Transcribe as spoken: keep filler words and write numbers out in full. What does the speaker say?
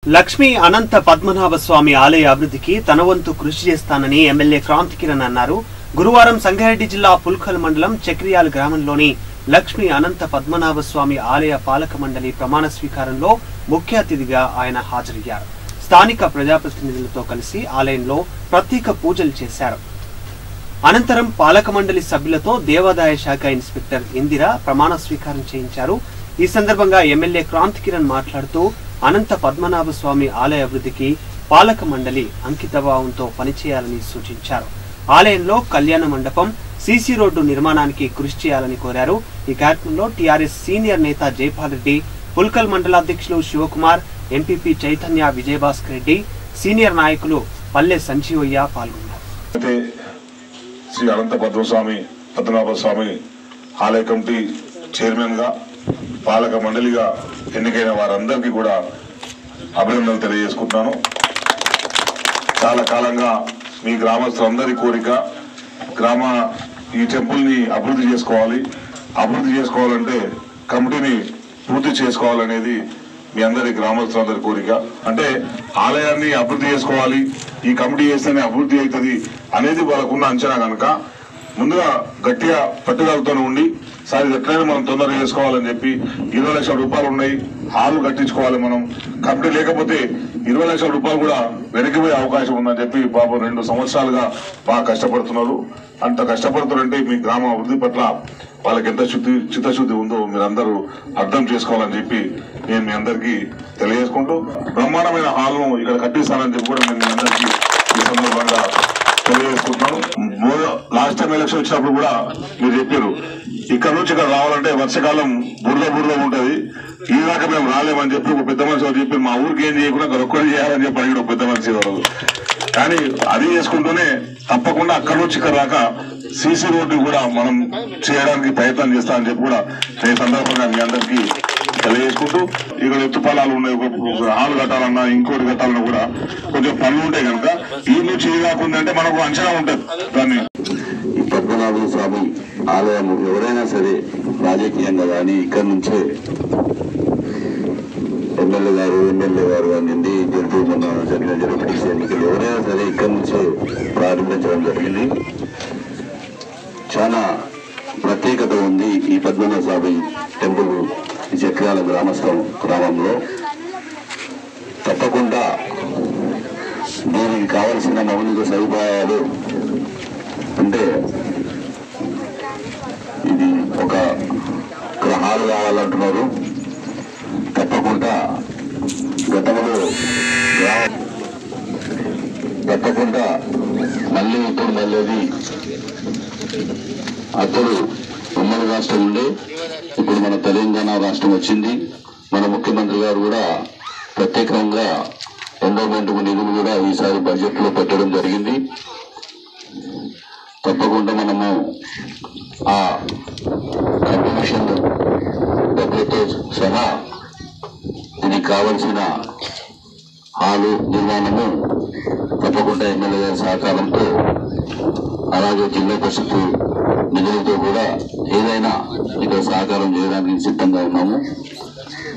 లక్ష్మీ అనంత పద్మనాభ స్వామి ఆలయ అభివృద్ధికి తన వంతు కృషి చేస్తానని ఎమ్మెల్యే క్రాంతి కిరణ్ అన్నారు. గురువారం సంగారెడ్డి జిల్లా పుల్కల్ మండలం చక్రియాల్ గ్రామంలోని లక్ష్మీ అనంత పద్మనాభ స్వామి ఆలయ పాలక మండలి ప్రమాణ స్వీకారంలో ముఖ్య అతిథిగా ఆయన హాజరయ్యారు. స్థానిక ప్రజాప్రతినిధులతో కలిసి ఆలయంలో ప్రత్యేక పూజలు చేశారు. అనంతరం పాలక మండలి సభ్యులతో దేవాదాయ శాఖ ఇన్స్పెక్టర్ ఇందిర ప్రమాణ స్వీకారం చేయించారు. ఈ సందర్భంగా ఎమ్మెల్యే క్రాంతి కిరణ్ మాట్లాడుతూ అనంత పద్మనాభ స్వామి ఆలయ అభివృద్ధికి పాలక మండలి అంకితభావంతో పనిచేయాలని సూచించారు. ఆలయంలో కళ్యాణ మండపం, సీసీ రోడ్డు నిర్మాణానికి కృషి చేయాలని కోరారు. ఈ కార్యక్రమంలో టీఆర్ఎస్ సీనియర్ నేత జైపాల్ రెడ్డి, పుల్కల్ మండలాధ్యక్షులు శివకుమార్, ఎంపీపీ చైతన్య విజయభాస్కర్ రెడ్డి, సీనియర్ నాయకులు పల్లె సంజీవయ్య పాల్గొన్నారు. శ్రీ అనంత పద్మస్వామి పద్మనాభ స్వామి ఆలయ కమిటీ చైర్మన్ గా పాలక మండలిగా ఎన్నికైన వారందరికీ కూడా అభినందనలు తెలియజేసుకుంటున్నాను. చాలా కాలంగా మీ గ్రామస్తులందరి కోరిక గ్రామ ఈ టెంపుల్ ని అభివృద్ధి చేసుకోవాలి, అభివృద్ధి చేసుకోవాలంటే కమిటీని పూర్తి చేసుకోవాలనేది మీ అందరి గ్రామస్తులందరి కోరిక. అంటే ఆలయాన్ని అభివృద్ధి చేసుకోవాలి, ఈ కమిటీ చేస్తేనే అభివృద్ధి అవుతుంది అనేది వాళ్ళకున్న అంచనా కనుక ముందుగా గట్టిగా పట్టుదలతో ఉండి సార్ ఇది ఎట్లయినా మనం తొందరగా చేసుకోవాలని చెప్పి ఇరవై లక్షల రూపాయలు ఉన్నాయి, హాలు కట్టించుకోవాలి మనం, కమిటీ లేకపోతే ఇరవై లక్షల రూపాయలు కూడా వెనక్కిపోయే అవకాశం ఉందని చెప్పి బాబు రెండు సంవత్సరాలుగా బాగా కష్టపడుతున్నారు. అంత కష్టపడుతున్నారంటే మీ గ్రామ అభివృద్ధి పట్ల వాళ్ళకి ఎంత శుద్ధి చిత్తశుద్ధి ఉందో మీరందరూ అర్థం చేసుకోవాలని చెప్పి నేను మీ అందరికీ తెలియజేసుకుంటూ బ్రహ్మాండమైన హాల్ను ఇక్కడ కట్టిస్తానని చెప్పి కూడా నేను మీ అందరికీ ఈ సందర్భంగా తెలియజేసుకుంటున్నాను. లాస్ట్ టైం ఎలక్షన్ వచ్చినప్పుడు కూడా మీరు చెప్పారు ఇక్కడ నుంచి ఇక్కడ రావాలంటే వర్షకాలం బురద బురద ఉంటది, ఈ దాకా మేము రాలేమని చెప్పి ఒక పెద్ద మనిషి వారు చెప్పి మా ఊరికి ఏం చేయకుండా గొరొక్కడి చేయాలని చెప్పి అడిగిన ఒక పెద్ద మనిషి వారు. కానీ అది చేసుకుంటూనే తప్పకుండా అక్కడి నుంచి ఇక్కడ దాకా సీసీ రోడ్డు కూడా మనం చేయడానికి ప్రయత్నం చేస్తామని చెప్పి కూడా ఈ సందర్భంగా మీ అందరికీ తెలియజేసుకుంటూ ఇక్కడ ఎత్తుపాలాలు ఉన్నాయి, ఒక హాలు కట్టాలన్నా ఇంకోటి కట్టాలన్నా కూడా కొంచెం పనులు ఉంటాయి కనుక ఈ నుంచి ఏ కాకుండా మనకు అంచనా ఉంటుంది. దాన్ని ఈ పద్మనాభ స్వామి ఆలయం ఎవరైనా సరే రాజకీయంగా కానీ ఇక్కడి నుంచే ఎమ్మెల్యే గారు ఎమ్మెల్యే గారు కానివ్వండి, జడ్పీ మన జరిగిన జడ్పీటీసీ ఎన్నికలు ఎవరైనా సరే ఇక్కడి నుంచే ప్రారంభించడం జరిగింది. చాలా ప్రత్యేకత ఉంది ఈ పద్మనాభ స్వామి టెంపుల్ ఈ చక్రాల గ్రామస్థం గ్రామంలో. తప్పకుండా దీనికి కావలసిన మౌలిక సదుపాయాలు అంటే ఇది ఒక హాలు కావాలంటున్నారు. తప్పకుండా గతంలో తప్పకుండా మళ్ళీ ఇప్పుడు మళ్ళీ అప్పుడు ఉమ్మడి రాష్ట్రం ఉండే ఇప్పుడు మన తెలంగాణ రాష్ట్రం వచ్చింది. మన ముఖ్యమంత్రి గారు కూడా ప్రత్యేకంగా ఎండోమెంట్ నిధులు కూడా ఈసారి బడ్జెట్ లో పెట్టడం జరిగింది. తప్పకుండా మనము ఆ కంట్రిబ్యూషన్ డబ్బులతో సహా దీనికి కావలసిన హాలు నిర్మాణము తప్పకుండా ఎమ్మెల్యే గారి సహకారంతో అలాగే జిల్లా పరిషత్ నిధులతో కూడా ఏదైనా ఇక్కడ సహకారం చేయడానికి సిద్ధంగా ఉన్నాము.